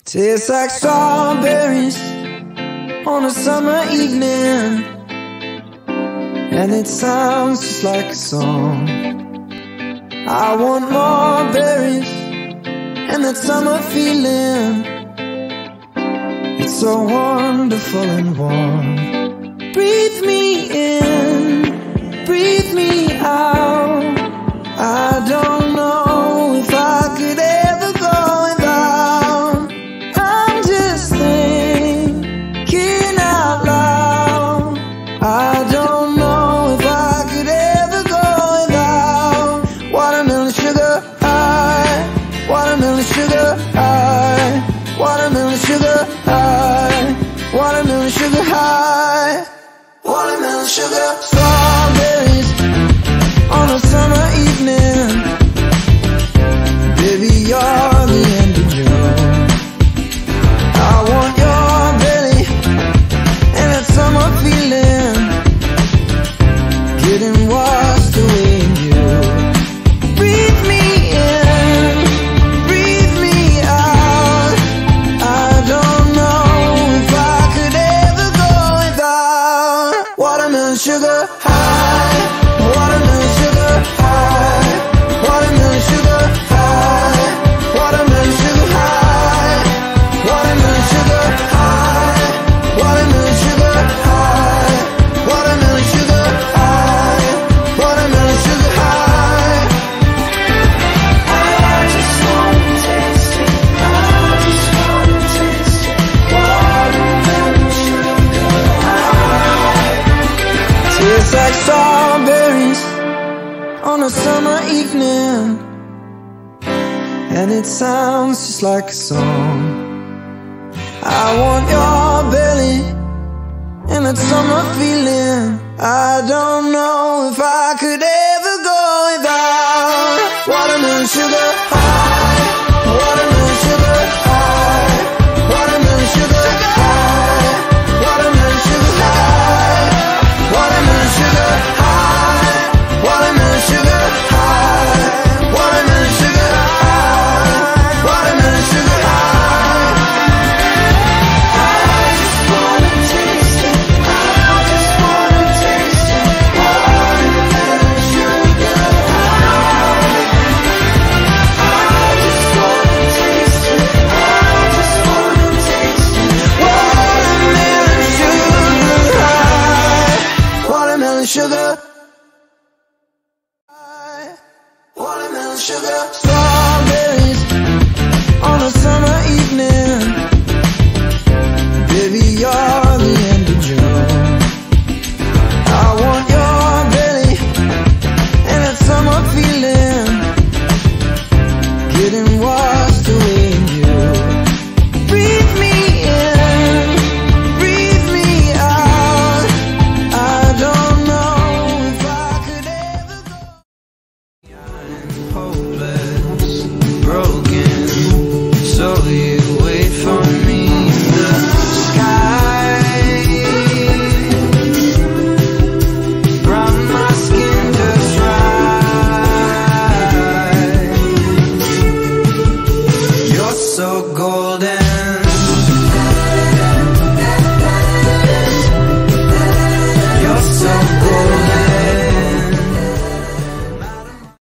Tastes like strawberries on a summer evening, and it sounds just like a song. I want more berries and that summer feeling. It's so wonderful and warm. Breathe me in, breathe me out. I don't know if I could ever go without. I'm just thinking out loud. I don't know if I could ever go without watermelon sugar high, watermelon sugar high, watermelon sugar high, watermelon sugar high, watermelon sugar. Strawberries on a summer evening, baby, you're the end of June. I want your belly and that summer feeling, getting washed away in you. Breathe me in, breathe me out. I don't know if I could ever go without watermelon sugar high, watermelon sugar high, watermelon sugar high, watermelon sugar high, watermelon sugar high, watermelon sugar high, watermelon sugar high, watermelon sugar high. I just wanna taste it, I just wanna taste it, watermelon sugar high. Tastes like strawberries on a summer evening, and it sounds just like a song. I want your belly and that summer feeling. I don't know if I could ever go without watermelon sugar